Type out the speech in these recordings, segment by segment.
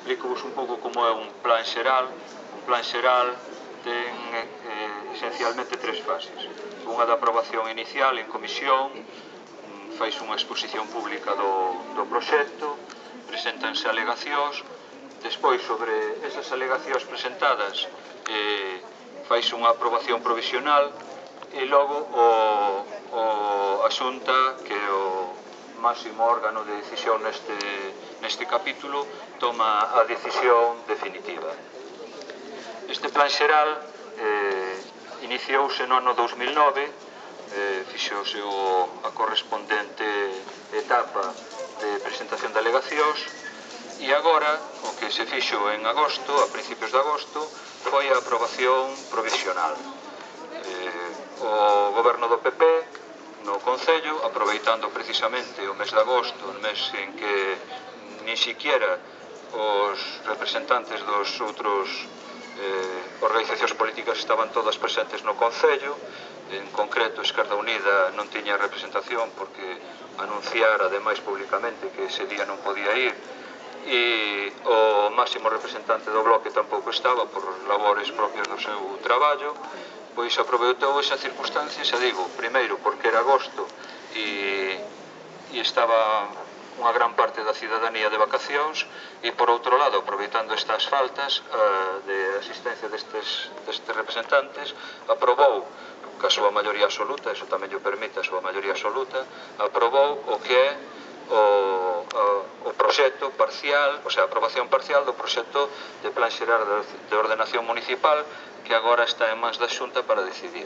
Explico-vos un pouco como é un plan xeral. Un plan xeral ten esencialmente tres fases. Unha da aprobación inicial en comisión, fais unha exposición pública do proxecto, preséntanse alegacións, despois sobre esas alegacións presentadas fais unha aprobación provisional e logo a Xunta, que é o máximo órgano de decisión neste capítulo, toma a decisión definitiva. Este plan xeral iniciouse no ano 2009, fixouse a correspondente etapa de presentación de alegacións, e agora o que se fixo en agosto, a principios de agosto, foi a aprobación provisional. O goberno do PP no Concello, aproveitando precisamente o mes de agosto, o mes en que nin siquiera os representantes dos outros organizacións políticas estaban todas presentes no Concello, en concreto Esquerda Unida non tiña representación porque anunciara ademais públicamente que ese día non podía ir, e o máximo representante do Bloque tampouco estaba por labores propias do seu traballo. Pois aproveitou esa circunstancia, xa digo, primeiro porque era agosto e estaba unha gran parte da cidadanía de vacacións, e por outro lado, aproveitando estas faltas de asistencia destes representantes, aprobou, ca súa maioría absoluta, eso tamén lle permite a súa maioría absoluta, aprobou o que é o proxecto parcial, o sea, a aprobación parcial do proxecto de plan xeral de ordenación municipal, que agora está en mans da Xunta para decidir.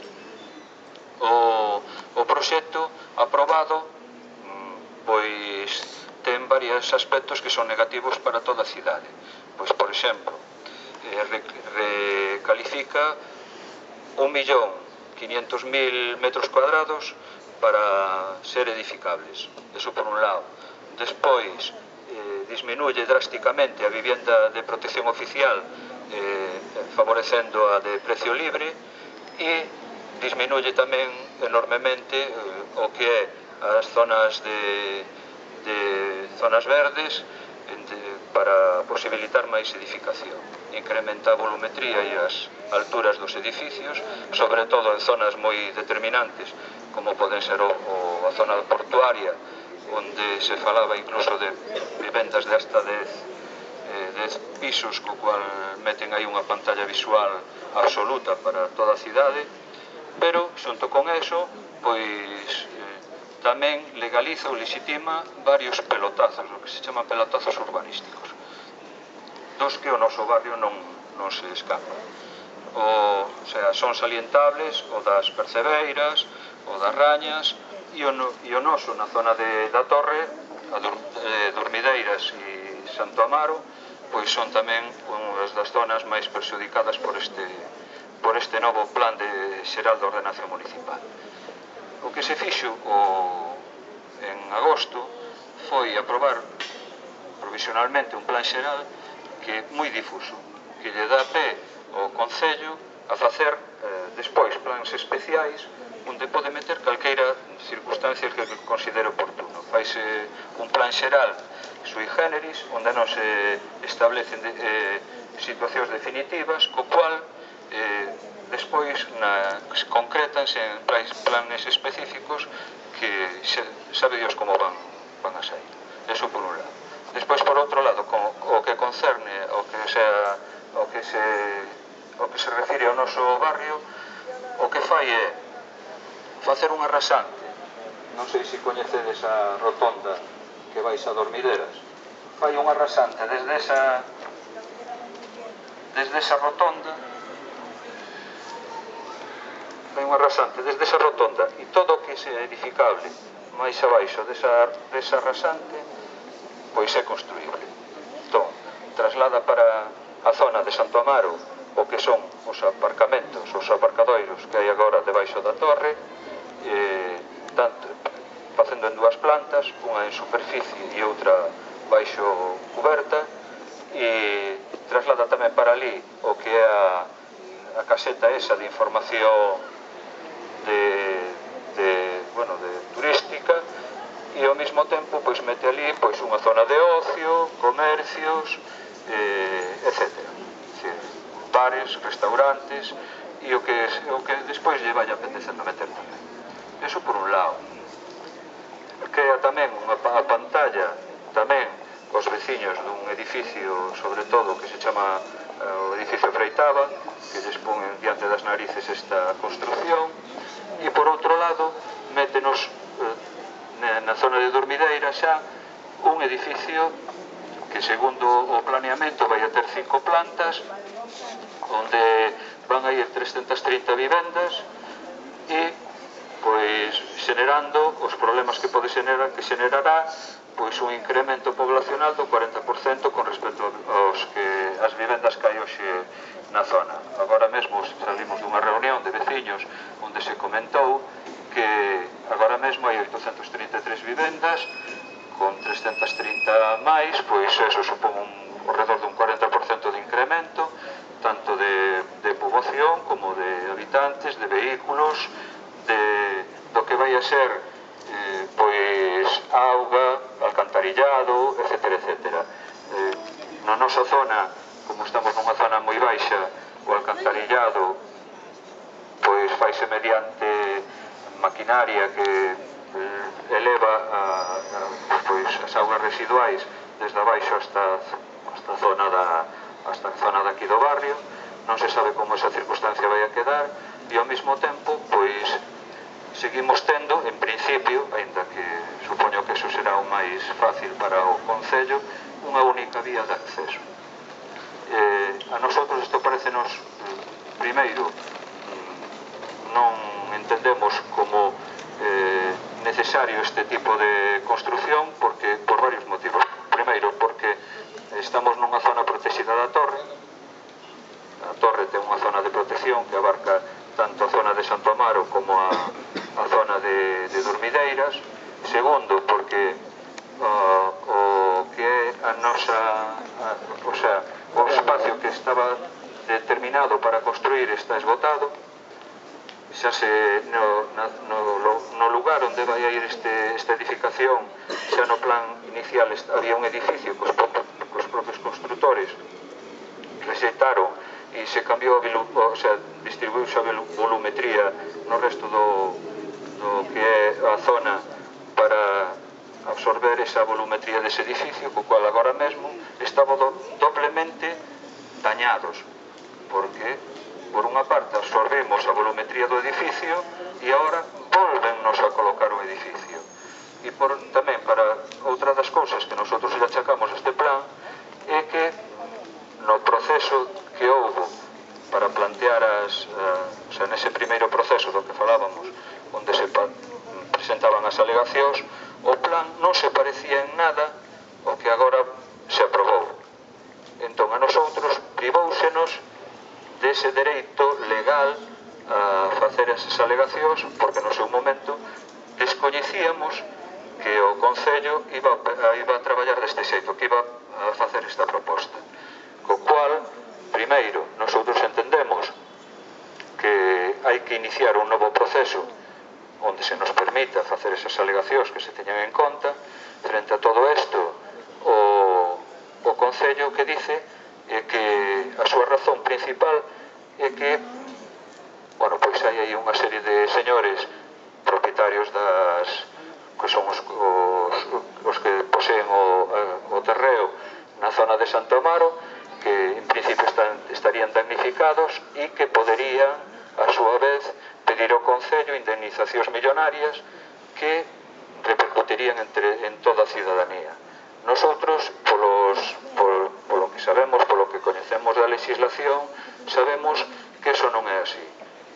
O proxecto aprobado pois ten varios aspectos que son negativos para toda a cidade. Pois, por exemplo, recalifica 1.500.000 metros cuadrados para ser edificables. Eso por un lado. Despois, disminuye drásticamente a vivienda de protección oficial, favorecendo a de precio libre, e disminuye tamén enormemente o que é as zonas zonas verdes para posibilitar máis edificación. Incrementa a volumetría e as alturas dos edificios, sobre todo en zonas moi determinantes, como poden ser a zona portuaria, onde se falaba incluso de vivendas de hasta 10 pisos, co cual meten aí unha pantalla visual absoluta para toda a cidade. Pero, xunto con eso, pois tamén legaliza ou legitima varios pelotazos, o que se chaman pelotazos urbanísticos, dos que o noso barrio non se escapa. O sea, son salientables o das Percebeiras, o das Rañas, e o noso na zona da Torre, a Dormideiras e Santo Amaro, pois son tamén unhas das zonas máis perxudicadas por este novo plan xeral de ordenación municipal. O que se fixo en agosto foi aprobar provisionalmente un plan xeral que é moi difuso, que lle dá pé ao Concello a facer despois plans especiais onde pode meter calqueira circunstancia que considere oportuno. Faise un plan xeral sui generis, onde non se establecen situacións definitivas, co cual despois concretanse en planes específicos que sabe Dios como van a sair. Eso por un lado. Despois, por outro lado, o que concerne o que se refire ao noso barrio, o que fai é facer unha rasante. Non sei se coñecedes a rotonda que vais a Dormideras. Fai unha rasante desde esa rotonda, e todo o que é edificable máis abaixo desa rasante pois é construíble. Entón, traslada para a zona de Santo Amaro o que son os aparcamentos, os aparcadoiros que hai agora debaixo da torre, facendo en dúas plantas, unha en superficie e outra baixo cuberta, e traslada tamén para ali o que é a caseta esa de información turística, e ao mesmo tempo mete ali unha zona de ocio, comercios, etc. Bares, restaurantes, e o que despois lle vai apetecendo meter tamén. Eso por un lado. Crea tamén a pantalla tamén os veciños dun edificio, sobre todo, que se chama o edificio Freitaba, que lles pon diante das narices esta construcción, e por outro lado métenos na zona de Durmideira xa un edificio que segundo o planeamento vai a ter 5 plantas, onde van a ir 330 vivendas e pois xenerando os problemas que pode xenerar, que xenerará pois un incremento poblacional do 40% con respecto ás vivendas que hai hoxe na zona. Agora mesmo salimos dunha reunión de veciños onde se comentou que agora mesmo hai 833 vivendas, con 330 máis, pois eso supón alrededor dun 40% de incremento, tanto de poboación como de habitantes, de vehículos, do que vai a ser pois auga, alcantarillado, etc. Na nosa zona, como estamos nunha zona moi baixa, o alcantarillado pois faise mediante maquinaria que eleva pois as augas residuais desde abaixo hasta a zona daqui do barrio. Non se sabe como esa circunstancia vai a quedar e ao mesmo tempo pois seguimos tendo, en principio, aínda que supoño que eso será o máis fácil para o Concello, unha única vía de acceso. A nosotros isto parecenos, primeiro, non entendemos como necesario este tipo de construcción porque por varios motivos. Primeiro, porque estamos nunha zona protegida da Torre. A Torre ten unha zona de protección que abarca tanto a zona de Santo Amaro como a zona de Durmideiras. Segundo, porque o que é a nosa, o espacio que estaba determinado para construir está esgotado. Xa no lugar onde vai a ir esta edificación, xa no plan inicial había un edificio que os propios constructores rexeitaron e se cambiou, distribuíuse a volumetría no resto do que é a zona para absorber esa volumetría dese edificio, co cual agora mesmo estaba doblemente dañados, porque por unha parte absorbemos a volumetría do edificio e agora volvennos a colocar o edificio. E tamén para outra das cousas que nosotros le achacamos a este plan é que no proceso que houve para plantear nese primeiro proceso do que falábamos, onde se presentaban as alegacións, o plan non se parecía en nada ao que agora se aprobou. Entón, a nosotros privóusenos dese dereito legal a facer esas alegacións porque no seu momento descoñecíamos que o Concello iba a traballar deste xeito, que iba a facer esta proposta. Co cual, primeiro, nosotros entendemos que hai que iniciar un novo proceso onde se nos permita facer esas alegacións que se teñan en conta. Frente a todo isto, o Concello que dice é que a súa razón principal é que pois hai aí unha serie de señores propietarios que son os que poseen o terreo na zona de Santo Amaro, que en principio estarían damnificados e que poderían a súa vez pedir ao Concello indemnizacións millonarias que repercutirían en toda a ciudadanía. Nosotros, polo que sabemos, polo que coñecemos da legislación, sabemos que eso non é así.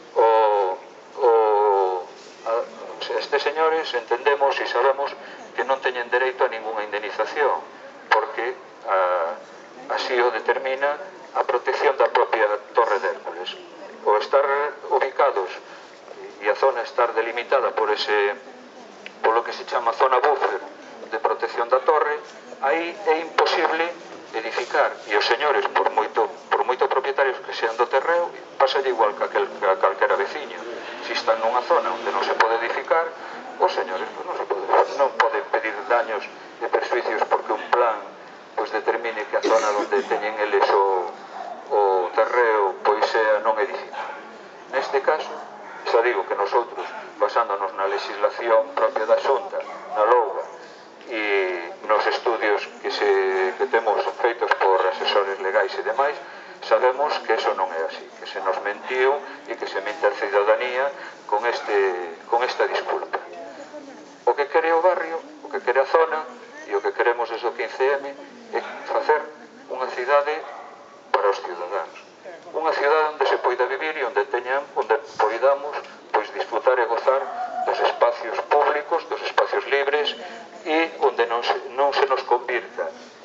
Estes señores entendemos e sabemos que non teñen dereito a ninguna indemnización, porque así o determina a protección da propia Torre de Hércules. O estar ubicados e a zona estar delimitada polo que se chama zona buffer de protección da torre, aí é imposible edificar, e os señores, por moito propietarios que sean do terreo, pasalle igual que a calquera veciño. Se están nunha zona onde non se pode edificar, os señores non poden pedir daños e perjuicios porque un plan determine que a zona onde teñen eles o terreo pois é a non edificar. Neste caso, xa digo que nosotros, basándonos na legislación propia da Xunta, na Louga, e nos estudios que temos feitos por asesores legais e demais, sabemos que eso non é así, que se nos mentiu e que se mente a ciudadanía con esta disculpa. O que quere o barrio, o que quere a zona e o que queremos desde o 15M é facer unha cidade para os ciudadanos. Unha cidade onde se poida vivir e onde poidamos disfrutar e gozar dos espacios públicos, dos espacios libres e onde non se nos convirta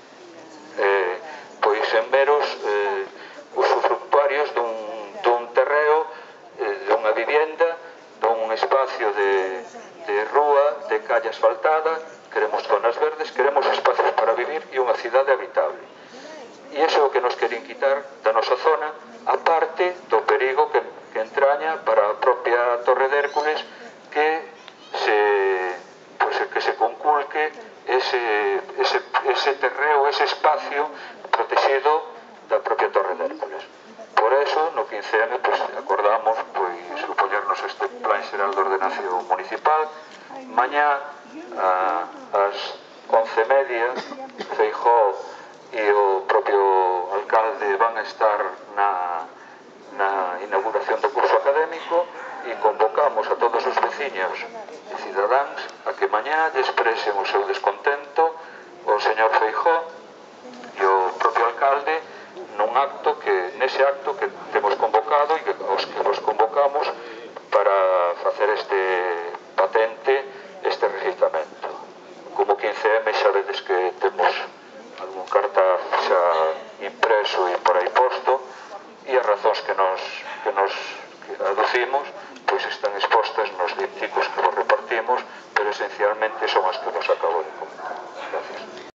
en meros usufructuarios dun terreo, dunha vivenda, dun espacio de rúa, de calle asfaltada. Queremos zonas verdes, queremos espacios para vivir e unha cidade habitable. E iso é o que nos queren quitar da nosa zona, a parte do perigo que entraña para a propia Torre de Hércules que se conculque ese terreo, ese espacio protegido da propia Torre de Hércules. Por eso, no 15M, acordamos opoñernos a este Plan Xeral de Ordenación Municipal. Mañá, ás 11:30, Feijóo e o propio alcalde van a estar na inauguración do curso académico e convocamos a todos os veciños e cidadáns a que mañá lle expresen o seu descontento ao señor Feijóo e o propio alcalde nese acto que temos convocado e os que nos convocamos para facer este patente, este rexistramento. Como 15M xa vedes que temos algún cartaz xa impreso e por aí posto e as razóns que nos aducimos están expostas nos dípticos que vos repartimos, pero esencialmente son as que vos